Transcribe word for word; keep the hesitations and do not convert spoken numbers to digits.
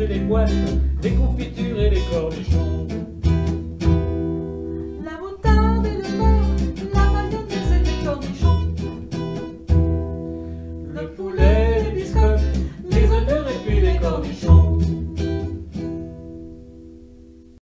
et les boîtes, les confitures et les cornichons. La moutarde et le beurre, la mayonnaise et les cornichons. Le poulet, les biscottes, les œufs durs et puis les cornichons.